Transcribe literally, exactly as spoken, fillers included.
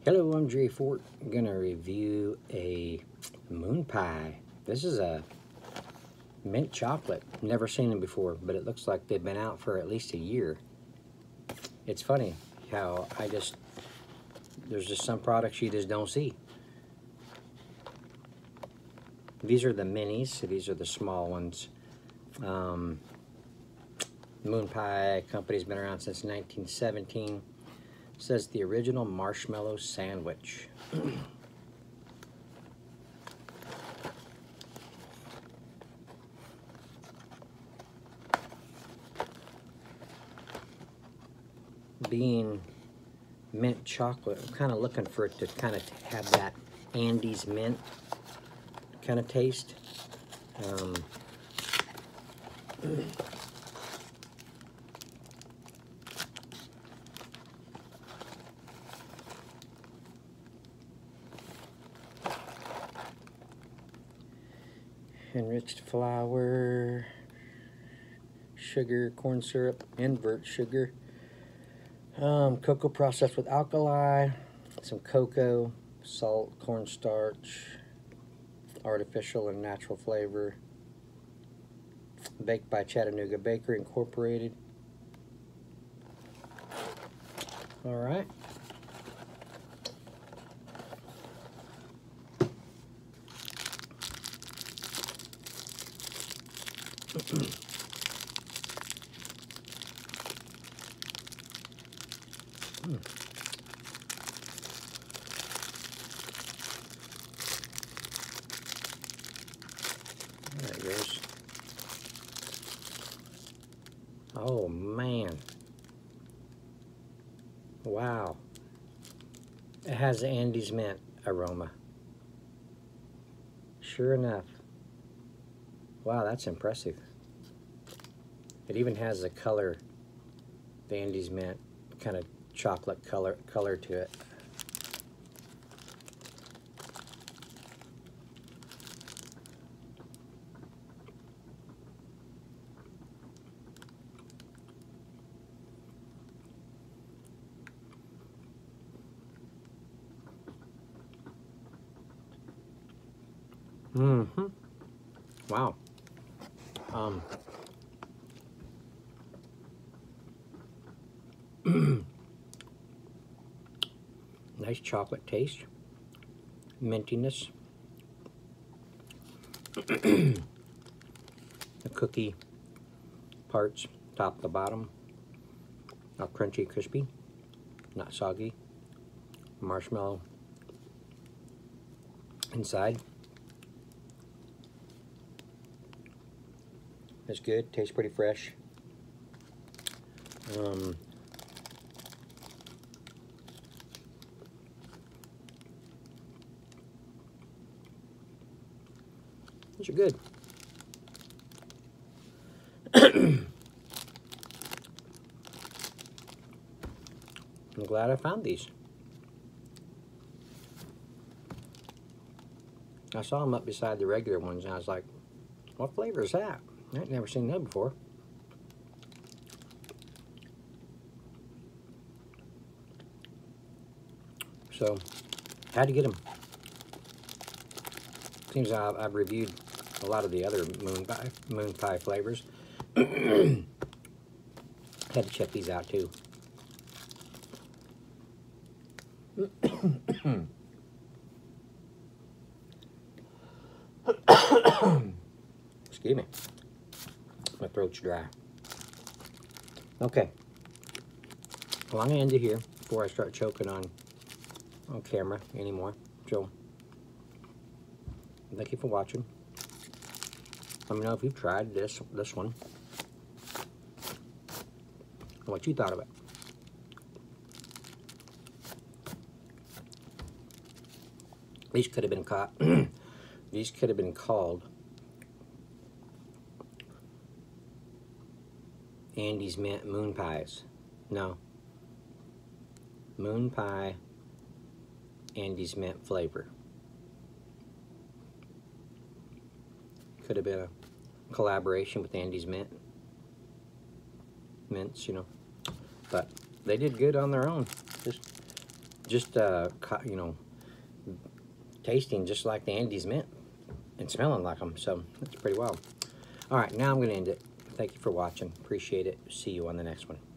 Hello, I'm Jerry Fort. I'm going to review a moon pie. This is a mint chocolate. Never seen them before, but it looks like they've been out for at least a year. It's funny how I just, there's just some products you just don't see. These are the minis, so these are the small ones. Um, Moon Pie Company's been around since nineteen seventeen. It says the original marshmallow sandwich. Being mint chocolate, I'm kind of looking for it to kind of have that Andes mint kind of taste. Um, enriched flour, sugar, corn syrup, invert sugar, um, cocoa processed with alkali, some cocoa, salt, cornstarch, artificial and natural flavor, baked by Chattanooga Bakery Incorporated. All right. Hmm. There it goes. Oh man. Wow. It has the Andes mint aroma. Sure enough. Wow, that's impressive. It even has the color, the Andes mint, kind of chocolate color color to it. Mm-hmm. Wow. Um. Nice chocolate taste, mintiness. The cookie parts, top to bottom, are crunchy, crispy, not soggy. Marshmallow inside. It's good, tastes pretty fresh. Um, these are good. I'm glad I found these. I saw them up beside the regular ones, and I was like, what flavor is that? I've never seen that before. So, had to get them. Seems I've, I've reviewed a lot of the other moon pie, moon pie flavors. Had to check these out too. Excuse me. My throat's dry. Okay. Well, I'm going to end it here before I start choking on, on camera anymore. So, thank you for watching. Let me know if you've tried this, this one. And what you thought of it. These could have been caught. These could have been called Andes Mint Moon Pies. No. Moon Pie Andes Mint flavor. Could have been a collaboration with Andes Mint. Mints, you know. But they did good on their own. Just just, uh, you know, tasting just like the Andes Mint and smelling like them. So that's pretty wild. All right, now I'm going to end it. Thank you for watching. Appreciate it. See you on the next one.